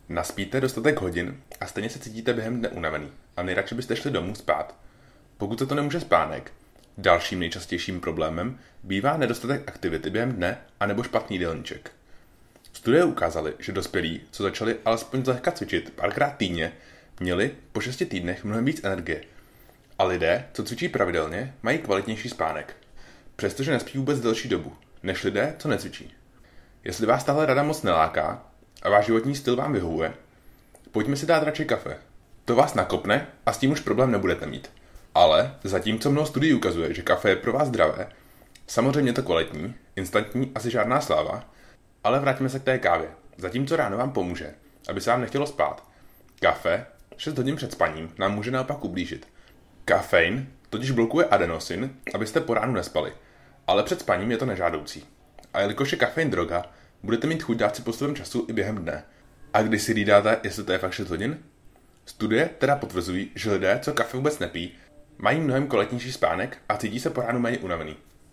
Naspíte dostatek hodin a stejně se cítíte během dne unavený a nejradši byste šli domů spát. Pokud se to nemůže spánek, dalším nejčastějším problémem bývá nedostatek aktivity během dne anebo špatný jídelníček. Studie ukázaly, že dospělí, co začali alespoň zlehka cvičit párkrát týdně, měli po 6 týdnech mnohem víc energie. A lidé, co cvičí pravidelně, mají kvalitnější spánek. Přestože nespí vůbec delší dobu, než lidé, co necvičí. Jestli vás tahle rada moc neláká a váš životní styl vám vyhovuje, pojďme si dát radši kafe. To vás nakopne a s tím už problém nebudete mít. Ale zatímco mnoho studií ukazuje, že kafe je pro vás zdravé, samozřejmě to kvalitní, instantní, asi žádná sláva, ale vraťme se k té kávě. Zatímco ráno vám pomůže, aby se vám nechtělo spát, kafe 6 hodin před spaním nám může naopak ublížit. Kafein totiž blokuje adenosin, abyste po ránu nespali, ale před spaním je to nežádoucí. A jelikož je kafein droga, budete mít chuť dát si postupem času i během dne. A když si hlídáte, jestli to je fakt 6 hodin? Studie teda potvrzují, že lidé, co kafe vůbec nepí, mají mnohem kvalitnější spánek a cítí se po ránu méně unavený.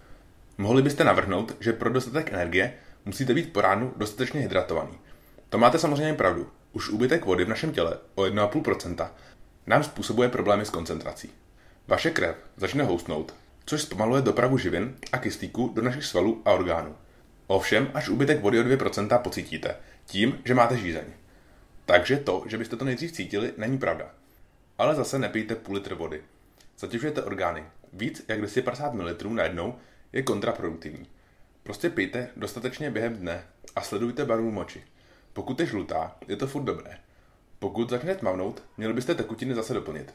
Mohli byste navrhnout, že pro dostatek energie musíte být po ránu dostatečně hydratovaný. To máte samozřejmě pravdu. Už úbytek vody v našem těle o 1,5% nám způsobuje problémy s koncentrací. Vaše krev začne houstnout, což zpomaluje dopravu živin a kyslíku do našich svalů a orgánů. Ovšem, až úbytek vody o 2% pocítíte, tím, že máte žízeň. Takže to, že byste to nejdřív cítili, není pravda. Ale zase nepijte půl litr vody. Zatěžujete orgány. Víc jak 250 ml najednou je kontraproduktivní. Prostě pijte dostatečně během dne a sledujte barvu moči. Pokud je žlutá, je to furt dobré. Pokud začne tmavnout, měli byste tekutiny zase doplnit.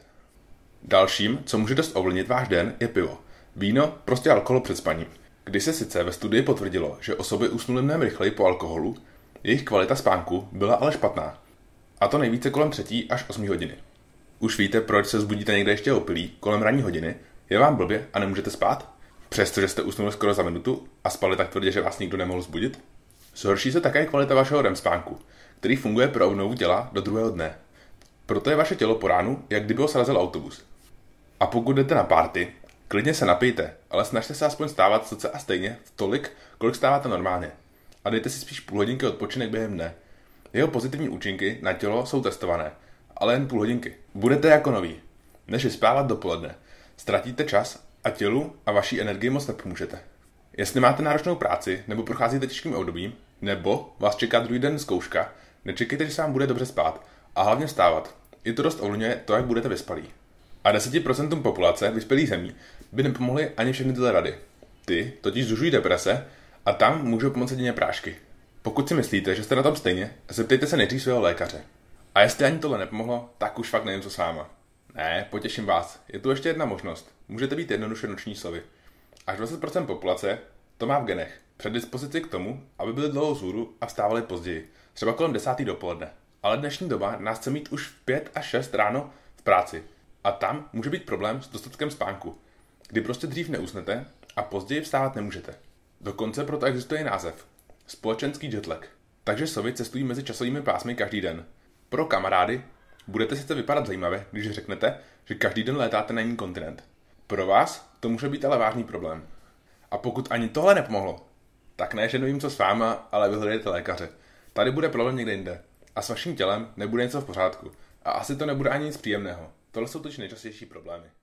Dalším, co může dost ovlivnit váš den, je pivo. Víno, prostě alkohol před spaním. Když se sice ve studii potvrdilo, že osoby usnuly mnohem rychleji po alkoholu, jejich kvalita spánku byla ale špatná. A to nejvíce kolem 3 až 8 hodiny. Už víte, proč se vzbudíte někde ještě opilí, kolem ranní hodiny, je vám blbě a nemůžete spát? Přestože jste usnuli skoro za minutu a spali tak tvrdě, že vás nikdo nemohl vzbudit? Zhorší se také kvalita vašeho REM spánku, který funguje pro obnovu těla do druhého dne. Proto je vaše tělo po ránu, jak kdyby ho srazil autobus. A pokud jdete na party, klidně se napijte, ale snažte se aspoň stávat sice a stejně v tolik, kolik stáváte normálně. A dejte si spíš půl hodinky odpočinek během dne. Jeho pozitivní účinky na tělo jsou testované, ale jen půl hodinky. Budete jako noví. Než vyspávat dopoledne, ztratíte čas a tělu a vaší energii moc nepomůžete. Jestli máte náročnou práci, nebo procházíte těžkým obdobím, nebo vás čeká druhý den zkouška, nečekejte, že se vám bude dobře spát a hlavně vstávat. I to dost ovlivňuje to, jak budete vyspalí. A 10% populace vyspělých zemí by nepomohly ani všechny tyhle rady. Ty totiž zužují deprese a tam můžou pomoci jedině prášky. Pokud si myslíte, že jste na tom stejně, zeptejte se nejdřív svého lékaře. A jestli ani tohle nepomohlo, tak už fakt nevím, co s váma. Ne, potěším vás. Je tu ještě jedna možnost. Můžete být jednoduše noční sovy. Až 20% populace to má v genech. Předispozici k tomu, aby byli dlouho vzhůru a vstávali později. Třeba kolem 10. dopoledne. Ale dnešní doba nás chce mít už v 5 až 6 ráno v práci. A tam může být problém s dostatkem spánku, kdy prostě dřív neusnete a později vstávat nemůžete. Dokonce proto existuje název. Společenský jetlag. Takže sovy cestují mezi časovými pásmy každý den. Pro kamarády budete sice vypadat zajímavě, když řeknete, že každý den létáte na jiný kontinent. Pro vás to může být ale vážný problém. A pokud ani tohle nepomohlo, tak ne, že nevím, co s váma, ale vyhledejte lékaře. Tady bude problém někde jinde. A s vaším tělem nebude něco v pořádku. A asi to nebude ani nic příjemného. Tohle jsou totiž nejčastější problémy.